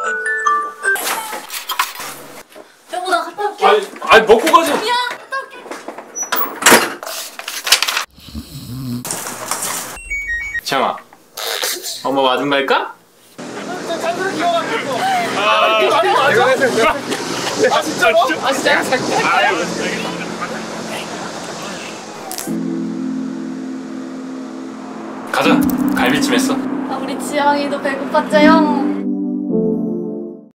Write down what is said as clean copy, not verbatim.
여보 나 갔다 올게. 아니 먹고 가지. 야 갔다 올게. 지영아, 엄마 맞은 갈까? 아 진짜로? 아 진짜? 가자. 갈비찜 했어. 우리 지영이도 배고팠죠 형?